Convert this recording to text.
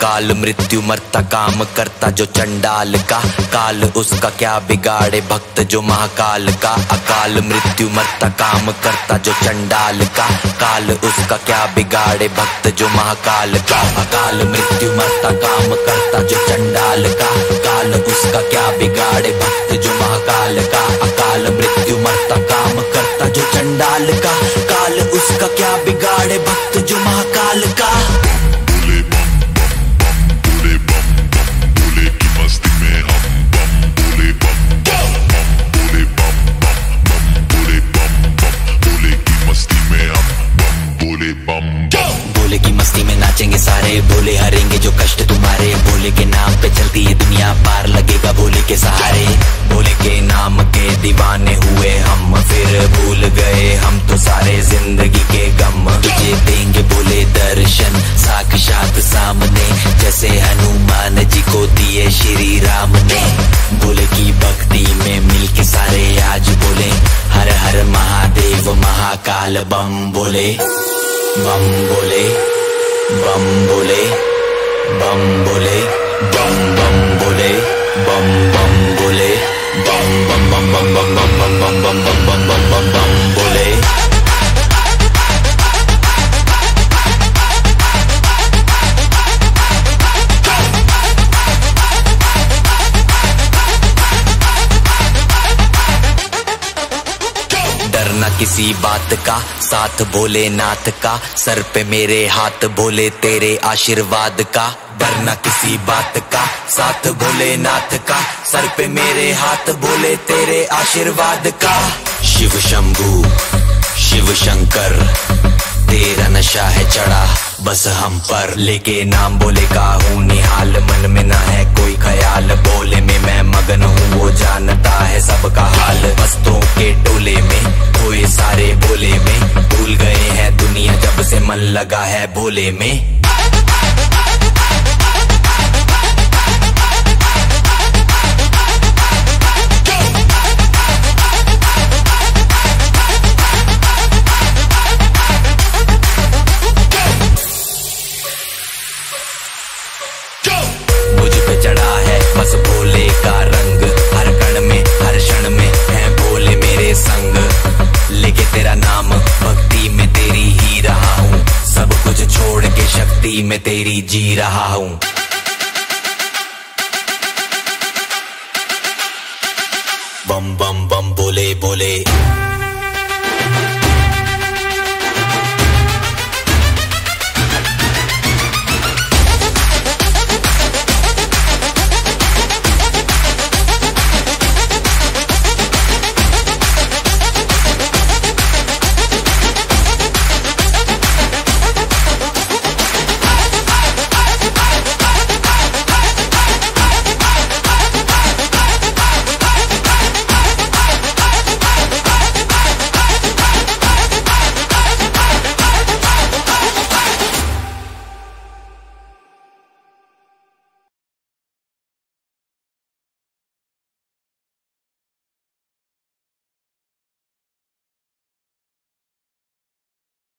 अकाल मृत्यु मरता काम करता जो चंडाल का, काल उसका क्या बिगाड़े भक्त जो महाकाल का। अकाल मृत्यु मरता काम करता जो चंडाल का, काल उसका क्या बिगाड़े भक्त जो महाकाल का। अकाल मृत्यु मरता काम करता जो चंडाल का, काल उसका क्या बिगाड़े भक्त जो महाकाल का। अकाल मृत्यु मरता काम करता जो चंडाल का, काल उसका क्या बिगाड़े भक्त जो महाकाल का। भोले की मस्ती में नाचेंगे सारे, भोले हरेंगे जो कष्ट तुम्हारे। भोले के नाम पे चलती है दुनिया, पार लगेगा भोले के सहारे। भोले के नाम के दीवाने हुए हम, फिर भूल गए हम तो सारे जिंदगी के गम। तुझे देंगे भोले दर्शन साक्षात सामने, जैसे हनुमान जी को दिए श्री राम ने। भोले की भक्ति में मिलके सारे आज बोले, हर हर महादेव महाकाल बम बोले। बम बोले, बम बोले, बम बोले, बम बम बोले, बम बम बोले, बम बम बम बम बम बम बम बम बम बम बम बम बम बोले। डरना किसी बात का, साथ भोलेनाथ का, सर पे मेरे हाथ भोले तेरे आशीर्वाद का। डरना किसी बात का, साथ भोलेनाथ का, सर पे मेरे हाथ भोले तेरे आशीर्वाद का। शिव शंभू शिव शंकर तेरा नशा है चढ़ा बस हम पर, लेके नाम भोले का हूँ निहाल। मन में ना है कोई ख्याल, भोले में मैं मगन हूँ, वो जानता है सबका हाल। मस्तों के टोले में खोए सारे भोले में, भूल गए हैं दुनिया जब से मन लगा है भोले में। मुझ पे चढ़ा है बस भोले का रंग, हर कण में हर क्षण में है भोले मेरे संग। लेके तेरा नाम भक्ति में तेरी ही रहा हूँ, सब कुछ छोड़ के शक्ति में तेरी जी रहा हूँ। बम बम बम बोले बोले।